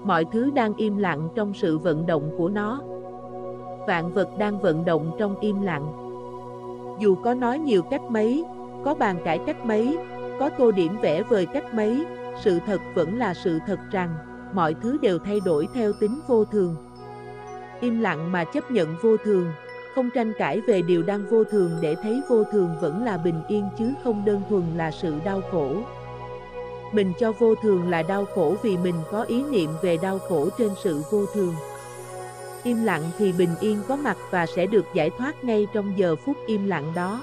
Mọi thứ đang im lặng trong sự vận động của nó. Vạn vật đang vận động trong im lặng. Dù có nói nhiều cách mấy, có bàn cãi cách mấy, có tô điểm vẽ vời cách mấy, sự thật vẫn là sự thật rằng, mọi thứ đều thay đổi theo tính vô thường. Im lặng mà chấp nhận vô thường, không tranh cãi về điều đang vô thường để thấy vô thường vẫn là bình yên chứ không đơn thuần là sự đau khổ. Mình cho vô thường là đau khổ vì mình có ý niệm về đau khổ trên sự vô thường. Im lặng thì bình yên có mặt và sẽ được giải thoát ngay trong giờ phút im lặng đó.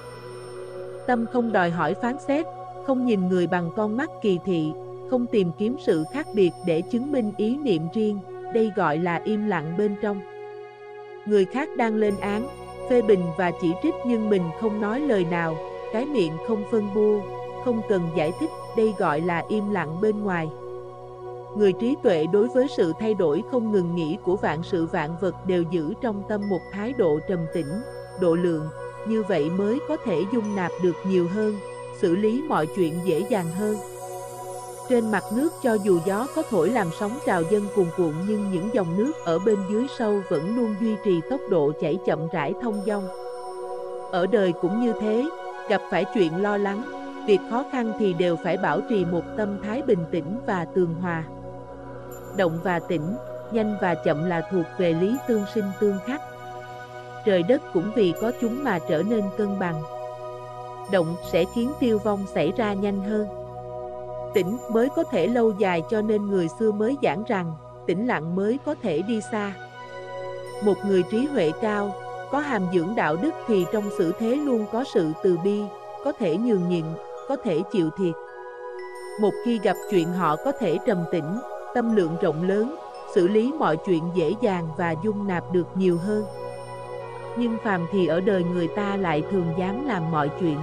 Tâm không đòi hỏi phán xét, không nhìn người bằng con mắt kỳ thị, không tìm kiếm sự khác biệt để chứng minh ý niệm riêng, đây gọi là im lặng bên trong. Người khác đang lên án, phê bình và chỉ trích nhưng mình không nói lời nào, cái miệng không phân bua, không cần giải thích, đây gọi là im lặng bên ngoài. Người trí tuệ đối với sự thay đổi không ngừng nghỉ của vạn sự vạn vật đều giữ trong tâm một thái độ trầm tĩnh, độ lượng, như vậy mới có thể dung nạp được nhiều hơn, xử lý mọi chuyện dễ dàng hơn. Trên mặt nước cho dù gió có thổi làm sóng trào dâng cuồn cuộn nhưng những dòng nước ở bên dưới sâu vẫn luôn duy trì tốc độ chảy chậm rãi thông dong. Ở đời cũng như thế, gặp phải chuyện lo lắng, việc khó khăn thì đều phải bảo trì một tâm thái bình tĩnh và tường hòa. Động và tĩnh, nhanh và chậm là thuộc về lý tương sinh tương khắc. Trời đất cũng vì có chúng mà trở nên cân bằng. Động sẽ khiến tiêu vong xảy ra nhanh hơn. Tĩnh mới có thể lâu dài cho nên người xưa mới giảng rằng, tĩnh lặng mới có thể đi xa. Một người trí huệ cao, có hàm dưỡng đạo đức thì trong xử thế luôn có sự từ bi, có thể nhường nhịn, có thể chịu thiệt. Một khi gặp chuyện họ có thể trầm tĩnh, tâm lượng rộng lớn, xử lý mọi chuyện dễ dàng và dung nạp được nhiều hơn. Nhưng phàm thì ở đời người ta lại thường dám làm mọi chuyện.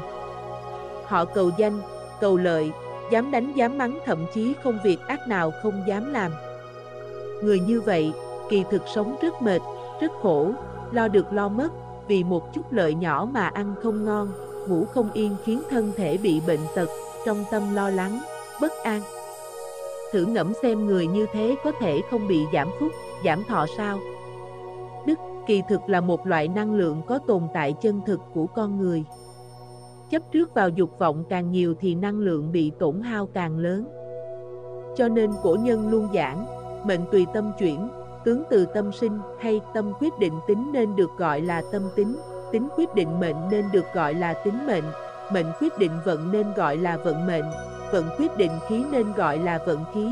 Họ cầu danh, cầu lợi, dám đánh dám mắng thậm chí không việc ác nào không dám làm. Người như vậy, kỳ thực sống rất mệt, rất khổ, lo được lo mất, vì một chút lợi nhỏ mà ăn không ngon, ngủ không yên khiến thân thể bị bệnh tật, trong tâm lo lắng, bất an. Thử ngẫm xem người như thế có thể không bị giảm phúc, giảm thọ sao? Đức, kỳ thực là một loại năng lượng có tồn tại chân thực của con người. Chấp trước vào dục vọng càng nhiều thì năng lượng bị tổn hao càng lớn. Cho nên cổ nhân luôn giảng, mệnh tùy tâm chuyển, tướng từ tâm sinh, hay tâm quyết định tính nên được gọi là tâm tính, tính quyết định mệnh nên được gọi là tính mệnh, mệnh quyết định vận nên gọi là vận mệnh, vận quyết định khí nên gọi là vận khí.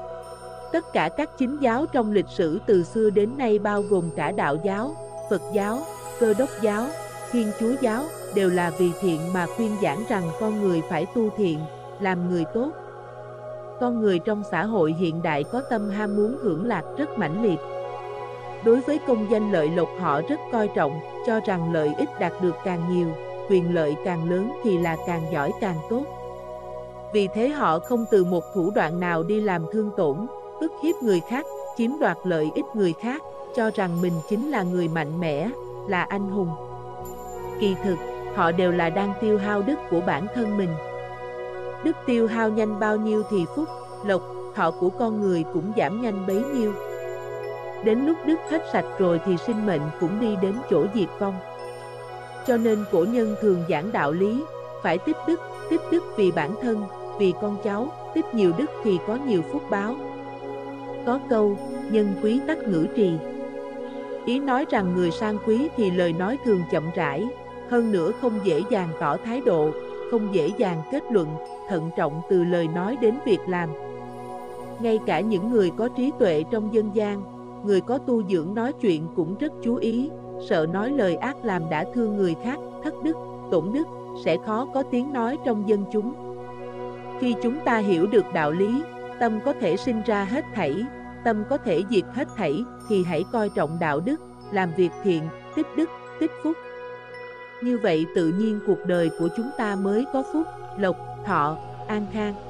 Tất cả các chính giáo trong lịch sử từ xưa đến nay bao gồm cả đạo giáo, Phật giáo, Cơ đốc giáo, Thiên Chúa giáo, đều là vì thiện mà khuyên giảng rằng con người phải tu thiện, làm người tốt. Con người trong xã hội hiện đại có tâm ham muốn hưởng lạc rất mãnh liệt. Đối với công danh lợi lộc họ rất coi trọng, cho rằng lợi ích đạt được càng nhiều, quyền lợi càng lớn thì là càng giỏi càng tốt. Vì thế họ không từ một thủ đoạn nào đi làm thương tổn, ức hiếp người khác, chiếm đoạt lợi ích người khác, cho rằng mình chính là người mạnh mẽ, là anh hùng. Kỳ thực, họ đều là đang tiêu hao đức của bản thân mình. Đức tiêu hao nhanh bao nhiêu thì phúc, lộc, thọ của con người cũng giảm nhanh bấy nhiêu. Đến lúc đức hết sạch rồi thì sinh mệnh cũng đi đến chỗ diệt vong. Cho nên cổ nhân thường giảng đạo lý, phải tích đức vì bản thân, vì con cháu, tích nhiều đức thì có nhiều phúc báo. Có câu, nhân quý tắc ngữ trì. Ý nói rằng người sang quý thì lời nói thường chậm rãi, hơn nữa không dễ dàng tỏ thái độ, không dễ dàng kết luận, thận trọng từ lời nói đến việc làm. Ngay cả những người có trí tuệ trong dân gian, người có tu dưỡng nói chuyện cũng rất chú ý, sợ nói lời ác làm đã thương người khác, thất đức, tổn đức, sẽ khó có tiếng nói trong dân chúng. Khi chúng ta hiểu được đạo lý, tâm có thể sinh ra hết thảy, tâm có thể diệt hết thảy, thì hãy coi trọng đạo đức, làm việc thiện, tích đức, tích phúc. Như vậy tự nhiên cuộc đời của chúng ta mới có phúc, lộc, thọ, an khang.